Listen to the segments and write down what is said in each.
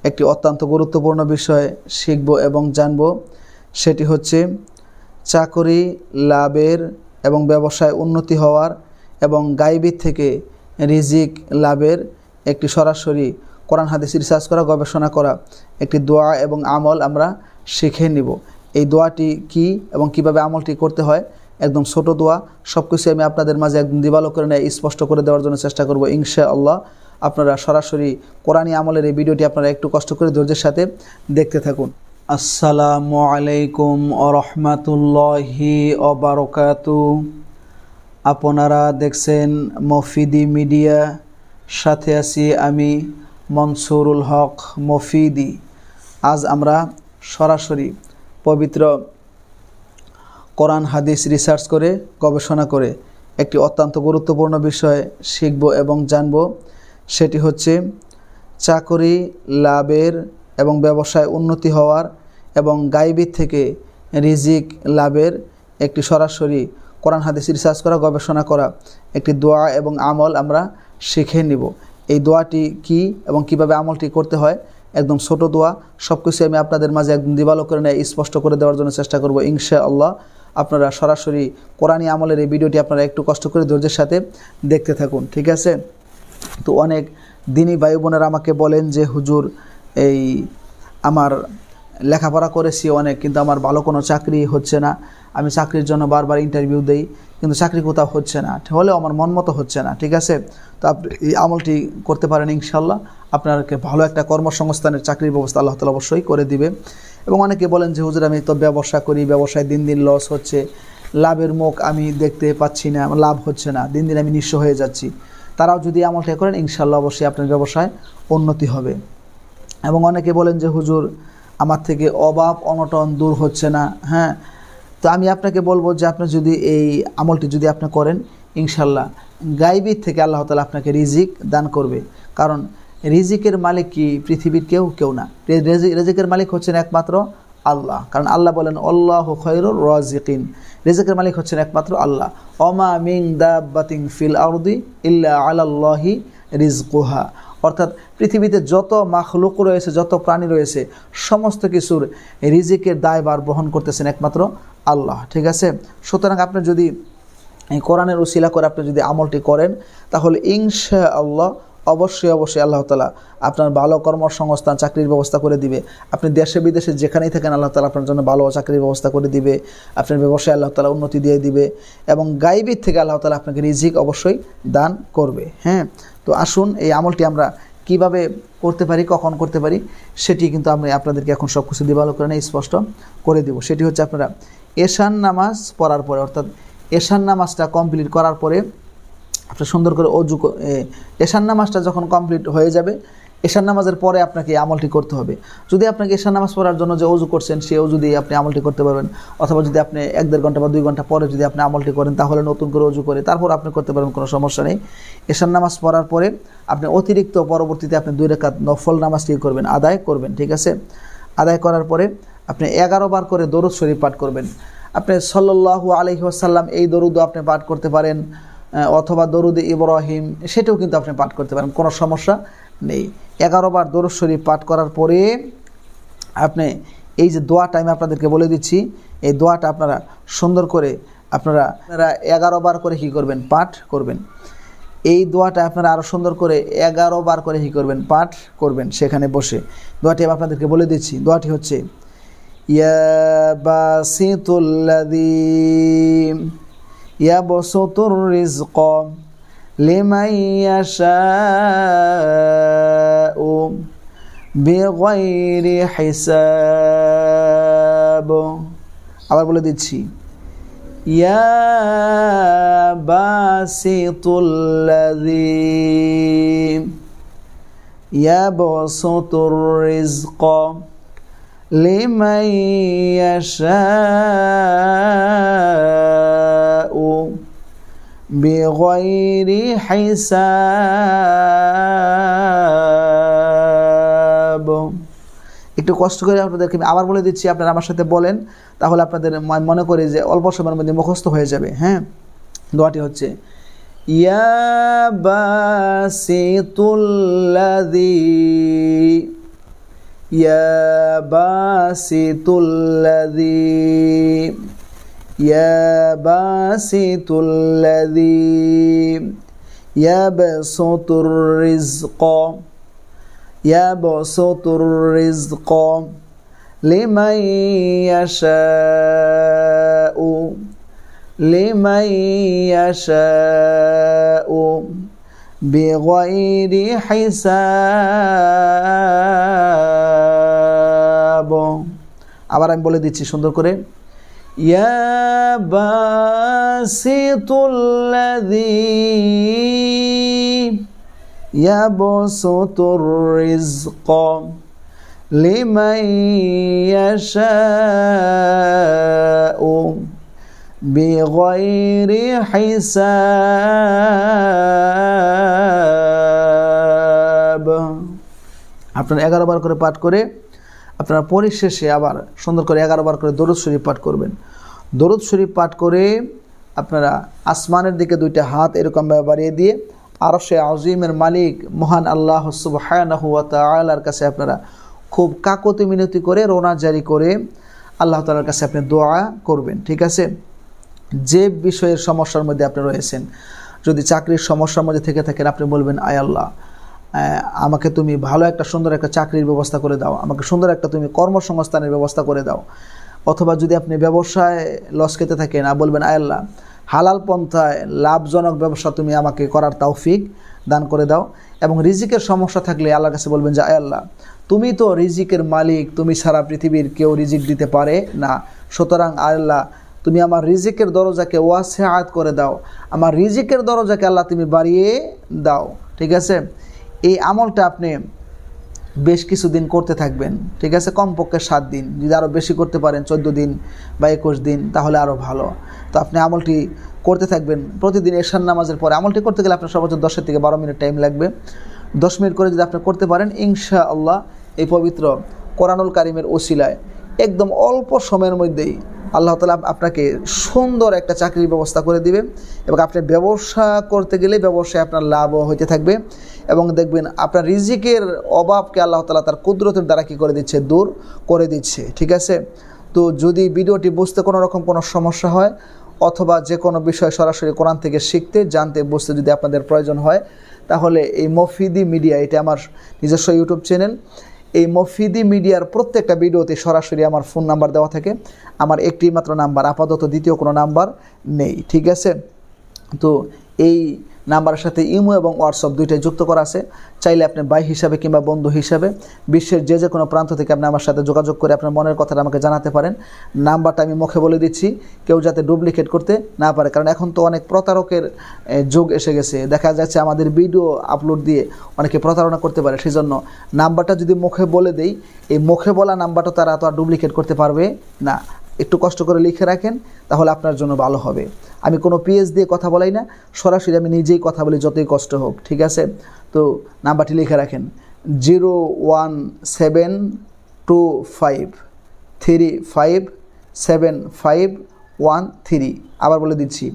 একটি অত্যন্ত গুরুত্বপূর্ণ বিষয় শিখব এবং জানব। সেটি হচ্ছে চাকরি লাভের এবং ব্যবসায় উন্নতি হওয়ার এবং গায়বী থেকে রিজিক লাভের একটি সরাসরি কোরআন হাদিস রিসার্চ করা, গবেষণা করা একটি দোয়া এবং আমল আমরা শিখে নিব। এই দোয়াটি কি এবং কিভাবে আমলটি করতে হয়, একদম ছোট দোয়া, সব কিছু আমি আপনাদের মাঝে একদম দিবালোকের ন্যায় স্পষ্ট করে দেওয়ার জন্য চেষ্টা করব ইনশাআল্লাহ। আপনারা সরাসরি কোরআনী আমলের এই ভিডিওটি আপনারা একটু কষ্ট করে ধৈর্যের সাথে দেখতে থাকুন। আসসালামু আলাইকুম ওয়া রাহমাতুল্লাহি ওয়া বারাকাতুহু। আপনারা দেখছেন মফিদি মিডিয়া, সাথে আছি আমি মনসুরুল হক মফিদি। আজ আমরা সরাসরি পবিত্র কোরআন হাদিস রিসার্চ করে, গবেষণা করে একটি অত্যন্ত গুরুত্বপূর্ণ বিষয় শিখব এবং জানব। সেটি হচ্ছে চাকরি লাভের এবং ব্যবসায় উন্নতি হওয়ার এবং গায়বী থেকে রিজিক লাভের একটি সরাসরি কোরআন হাদিস রিসার্চ করা, গবেষণা করা একটি দোয়া এবং আমল আমরা শিখে নিব। এই দোয়াটি কি এবং কিভাবে আমলটি করতে হয়, একদম ছোট দোয়া, সব কিছু আমি আপনাদের মাঝে একদম দিবালোকের ন্যায় স্পষ্ট করে দেওয়ার জন্য চেষ্টা করব ইনশাআল্লাহ। আপনারা সরাসরি কোরআনী আমলের এই ভিডিওটি আপনারা একটু কষ্ট করে ধৈর্যের সাথে দেখতে থাকুন, ঠিক আছে? তো অনেক দিনী ভাই বোনেরা আমাকে বলেন যে হুজুর, এই আমার লেখাপড়া করেছি অনেক, কিন্তু আমার ভালো কোনো চাকরি হচ্ছে না। আমি চাকরির জন্য বারবার ইন্টারভিউ দেই, কিন্তু চাকরি কোথাও হচ্ছে না, হলেও আমার মন মতো হচ্ছে না, ঠিক আছে? তো আপনি এই আমলটি করতে পারেন ইনশাল্লাহ। আপনাকে ভালো একটা কর্মসংস্থানের চাকরির ব্যবস্থা আল্লাহ তাআলা অবশ্যই করে দিবে। এবং অনেকে বলেন যে হুজুর, আমি তো ব্যবসা করি, ব্যবসায় দিন দিন লস হচ্ছে, লাভের মুখ আমি দেখতে পাচ্ছি না, লাভ হচ্ছে না, দিন দিন আমি নিঃস্ব হয়ে যাচ্ছি। তারাও যদি আমলটা করেন ইনশাল্লাহ অবশ্যই আপনার ব্যবসায় উন্নতি হবে। এবং অনেকে বলেন যে হুজুর, আমার থেকে অভাব অনটন দূর হচ্ছে না। হ্যাঁ, তো আমি আপনাকে বলবো যে আপনি যদি এই আমলটি যদি আপনি করেন ইনশাল্লাহ গায়বী থেকে আল্লাহ তাআলা আপনাকে রিজিক দান করবে। কারণ রিজিকের মালিক কি পৃথিবীর কেউ না, রিজিকের মালিক হচ্ছেন একমাত্র আল্লাহ। কারণ আল্লাহ বলেন আল্লাহু খায়রুর রাজিকিন, রিজিকের মালিক হচ্ছেন একমাত্র আল্লাহ। ওমা মিন দাব্বাতিন ফিল আরদি ইল্লা আলাল্লাহি রিজকুহা, অর্থাৎ পৃথিবীতে যত মাখলুক রয়েছে, যত প্রাণী রয়েছে, সমস্ত কিছুর রিজিকের দায়ভার বহন করতেছেন একমাত্র আল্লাহ, ঠিক আছে? সুতরাং আপনি যদি এই কোরআনের উসিলা করে আপনি যদি আমলটি করেন, তাহলে ইনশাআল্লাহ অবশ্যই আল্লাহ তাআলা আপনার ভালো কর্মসংস্থান, চাকরির ব্যবস্থা করে দিবে। আপনি দেশে বিদেশে যেখানেই থাকেন আল্লাহ তাআলা আপনার জন্য ভালো চাকরির ব্যবস্থা করে দিবে। আপনার ব্যবসায় আল্লাহ তাআলা উন্নতি দিয়ে দিবে এবং গায়বী থেকে আল্লাহ তাআলা আপনাকে রিজিক অবশ্যই দান করবে। হ্যাঁ, তো আসুন এই আমলটি আমরা কিভাবে করতে পারি, কখন করতে পারি, সেটি কিন্তু আমি আপনাদেরকে এখন সব কিছু দিবালোকের ন্যায় স্পষ্ট করে দেব। সেটি হচ্ছে আপনারা এশান নামাজ পড়ার পরে, অর্থাৎ এশান নামাজটা কমপ্লিট করার পরে আপনি সুন্দর করে অজু, এশান নামাজটা যখন কমপ্লিট হয়ে যাবে, এশান নামাজের পরে আপনাকে আমলটি করতে হবে। যদি আপনাকে এশান নামাজ পড়ার জন্য যে অজু করছেন সেই অজু দিয়ে আপনি আমলটি করতে পারবেন, অথবা যদি আপনি 1-1.5 ঘন্টা বা 2 ঘন্টা পরে যদি আপনি আমলটি করেন, তাহলে নতুন করে অজু করে তারপর আপনি করতে পারবেন, কোনো সমস্যা নেই। এশান নামাজ পড়ার পরে আপনি অতিরিক্ত পরবর্তীতে আপনি 2 রাকাত নফল নামাজটি করবেন, আদায় করবেন, ঠিক আছে? আদায় করার পরে আপনি 11 বার করে দরুদ শরীফ পাঠ করবেন। আপনি সাল্লাল্লাহু আলাইহি ওয়াসাল্লাম এই দরুদও আপনি পাঠ করতে পারেন, অথবা দরুদ ইব্রাহিম সেটাও কিন্তু আপনি পাঠ করতে পারেন, কোনো সমস্যা নেই। 11 বার দরুদ শরীফ পাঠ করার পরে আপনি এই যে দোয়াটা আমি আপনাদেরকে বলে দিচ্ছি, এই দোয়াটা আপনারা সুন্দর করে আপনারা 11 বার করে কী করবেন, পাঠ করবেন। এই দোয়াটা আপনারা আরও সুন্দর করে 11 বার করে কী করবেন, পাঠ করবেন সেখানে বসে। দোয়াটি আমি আপনাদেরকে বলে দিচ্ছি। দোয়াটি হচ্ছে ইয়া বাসিতুল্লাযী ইয়াবসুতুর রিজক লিমান ইয়াশাউ বিগাইরি হিসাব। আবার বলে দিচ্ছি, ইয়া বাসিতুল্লাযী ইয়াবসুতুর রিজক লিমান ইয়াশাউ বিগাইরি হিসাব। একটু কষ্ট করে আপনাদেরকে আমি আবার বলে দিচ্ছি, আপনারা আমার সাথে বলেন, তাহলে আপনাদের মনে করি যে অল্প সময়ের মধ্যে মুখস্থ হয়ে যাবে। হ্যাঁ, দোয়াটি হচ্ছে ইয়া বাসিতুল্লাযী يا باسط الذي يا باسط الذي يبسط الرزق يبسط الرزق لمن يشاء بغير হিসাব। আবার আমি বলে দিচ্ছি সুন্দর করে, ইয়া বাসিতুল্লাযী ইয়াবসুতুর রিজক লিমান ইয়াশাউ বিগাইরি হিসাব। আপনারা 11 বার করে পাঠ করে আপনারা পরিশেষে আবার সুন্দর করে 11 বার করে দরুদ শরীফ পাঠ করবেন। দরুদ শরীফ পাঠ করে আপনারা আসমানের দিকে দুইটা হাত এরকমভাবে বাড়িয়ে দিয়ে আরশে আজিমের মালিক মহান আল্লাহ সুবহানাহু ওয়া তাআলার কাছে আপনারা খুব কাকুতি মিনতি করে রোনা জারি করে আল্লাহ তাআলার কাছে আপনি দোয়া করবেন। ঠিক আছে? যে বিষয়ের সমস্যার মধ্যে আপনি রয়েছেন, যদি চাকরির সমস্যার মধ্যে থেকে থাকেন, আপনি বলবেন, আয় আল্লাহ, আমাকে তুমি ভালো একটা সুন্দর একটা চাকরির ব্যবস্থা করে দাও, আমাকে সুন্দর একটা তুমি কর্মসংস্থানের ব্যবস্থা করে দাও। অথবা যদি আপনি ব্যবসায় লস খেতে থাকেন, বলবেন, আয় আল্লাহ, হালাল পন্থায় লাভজনক ব্যবসা তুমি আমাকে করার তৌফিক দান করে দাও। এবং রিজিকের সমস্যা থাকলে আল্লাহর কাছে বলবেন যে, আয় আল্লাহ, তুমি তো রিজিকের মালিক, তুমি সারা পৃথিবীর কেউ রিজিক দিতে পারে না, সুতরাং আয় আল্লাহ, তুমি আমার রিজিকের দরজাকে ওয়াসিআত করে দাও, আমার রিজিকের দরজাকে আল্লাহ তুমি বাড়িয়ে দাও। ঠিক আছে? এই আমলটা আপনি বেশ কিছুদিন করতে থাকবেন। ঠিক আছে? কমপক্ষে 7 দিন, যদি আরও বেশি করতে পারেন 14 দিন বা 21 দিন তাহলে আরও ভালো। তো আপনি আমলটি করতে থাকবেন প্রতিদিন এশার নামাজের পরে। আমলটি করতে গেলে আপনার সর্বোচ্চ 10 থেকে 12 মিনিট টাইম লাগবে। 10 মিনিট করে যদি আপনি করতে পারেন, ইনশাআল্লাহ এই পবিত্র কোরআনুল কারিমের ওসিলায় একদম অল্প সময়ের মধ্যেই আল্লাহ তাআলা আপনাকে সুন্দর একটা চাকরির ব্যবস্থা করে দিবে। এবং আপনি ব্যবসা করতে গেলে ব্যবসায় আপনার লাভও হইতে থাকবে। এবং দেখবেন আপনার রিজিকের অভাবকে আল্লাহ তাআলা তার কুদরতের দ্বারা কী করে দিচ্ছে, দূর করে দিচ্ছে। ঠিক আছে? তো যদি ভিডিওটি বুঝতে কোনো রকম কোনো সমস্যা হয় অথবা যে কোনো বিষয় সরাসরি কোরআন থেকে শিখতে, জানতে, বুঝতে যদি আপনাদের প্রয়োজন হয়, তাহলে এই মফিদি মিডিয়া, এটা আমার নিজস্ব ইউটিউব চ্যানেল, এই মফিদি মিডিয়ার প্রত্যেকটা ভিডিওতে সরাসরি আমার ফোন নাম্বার দেওয়া থাকে। আমার একটি মাত্র নাম্বার, আপাতত দ্বিতীয় কোনো নাম্বার নেই। ঠিক আছে? তো এই নাম্বারের সাথে ইমো এবং হোয়াটসঅ্যাপ দুইটাই যুক্ত করা আছে। চাইলে আপনি ভাই হিসাবে কিংবা বন্ধু হিসাবে বিশ্বের যে কোনো প্রান্ত থেকে আপনি আমার সাথে যোগাযোগ করে আপনার মনের কথাটা আমাকে জানাতে পারেন। নাম্বারটা আমি মুখে বলে দিচ্ছি, কেউ যাতে ডুপ্লিকেট করতে না পারে, কারণ এখন তো অনেক প্রতারকের যুগ এসে গেছে। দেখা যাচ্ছে আমাদের ভিডিও আপলোড দিয়ে অনেকে প্রতারণা করতে পারে। সেই জন্য নাম্বারটা যদি মুখে বলে দেই, এই মুখে বলা নাম্বারটা তারা তো আর ডুপ্লিকেট করতে পারবে না। একটু কষ্ট করে লিখে রাখেন, তাহলে আপনার জন্য ভালো হবে। আমি কোনো পেজ দিয়ে কথা বলাই না, সরাসরি আমি নিজেই কথা বলি, যতই কষ্ট হোক। ঠিক আছে? তো নাম্বারটি লিখে রাখেন, 01725357513। আবার বলে দিচ্ছি,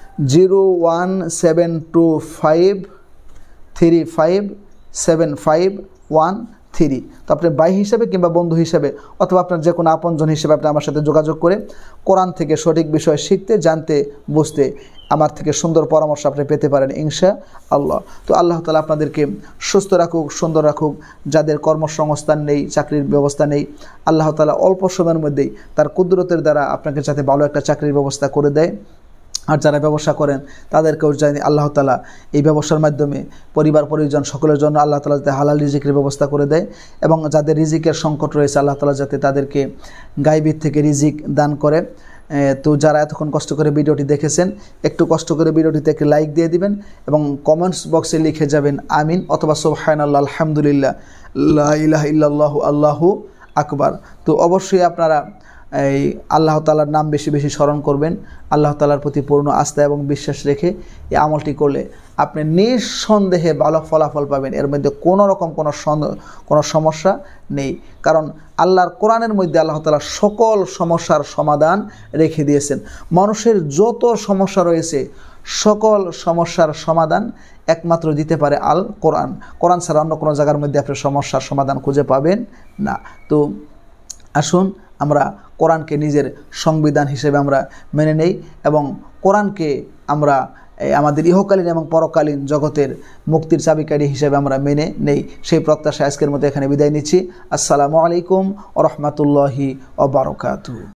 01725357513। তো আপনি ভাই হিসাবে কিংবা বন্ধু হিসাবে অথবা আপনার যে কোনো আপনজন হিসেবে আপনি আমার সাথে যোগাযোগ করে কোরআন থেকে সঠিক বিষয় শিখতে, জানতে, বুঝতে আমার থেকে সুন্দর পরামর্শ আপনি পেতে পারেন ইনশাআল্লাহ। তো আল্লাহ তাআলা আপনাদেরকে সুস্থ রাখুক, সুন্দর রাখুক। যাদের কর্মসংস্থান নেই, চাকরির ব্যবস্থা নেই, আল্লাহ তাআলা অল্প সময়ের মধ্যেই তার কুদরতের দ্বারা আপনাকে যাতে ভালো একটা চাকরির ব্যবস্থা করে দেয়। আর যারা ব্যবসা করেন তাদেরকেও জানি আল্লাহ তাআলা এই ব্যবসার মাধ্যমে পরিবার পরিজন সকলের জন্য আল্লাহ তাআলা যাতে হালাল রিজিকের ব্যবস্থা করে দেয়। এবং যাদের রিজিকের সংকট রয়েছে, আল্লাহ তাআলা যাতে তাদেরকে গায়বীর থেকে রিজিক দান করে। তো যারা এতক্ষণ কষ্ট করে ভিডিওটি দেখেছেন, একটু কষ্ট করে ভিডিওটিতে একটি লাইক দিয়ে দিবেন এবং কমেন্টস বক্সে লিখে যাবেন আমিন অথবা সুবহানাল্লাহ, আলহামদুলিল্লাহ, লা ইলাহা ইল্লাল্লাহু, আল্লাহু আকবার। তো অবশ্যই আপনারা এই আল্লাহ তাআলার নাম বেশি বেশি স্মরণ করবেন। আল্লাহ তাআলার প্রতি পূর্ণ আস্থা এবং বিশ্বাস রেখে এই আমলটি করলে আপনি নিঃসন্দেহে ভালো ফলাফল পাবেন। এর মধ্যে কোনো রকম কোনো সমস্যা নেই, কারণ আল্লাহর কোরআনের মধ্যে আল্লাহ তাআলা সকল সমস্যার সমাধান রেখে দিয়েছেন। মানুষের যত সমস্যা রয়েছে সকল সমস্যার সমাধান একমাত্র দিতে পারে আল কোরআন। কোরআন ছাড়া অন্য কোনো জায়গার মধ্যে আপনি সমস্যার সমাধান খুঁজে পাবেন না। তো আসুন আমরা কোরআনকে নিজের সংবিধান হিসেবে আমরা মেনে নেই এবং কোরআনকে আমরা আমাদের ইহকালীন এবং পরকালীন জগতের মুক্তির চাবিকাঠি হিসেবে আমরা মেনে নেই। সেই প্রত্যাশায় আজকের মতো এখানে বিদায় নিচ্ছি। আসসালামু আলাইকুম ওয়া রাহমাতুল্লাহি ওয়া বারাকাতুহু।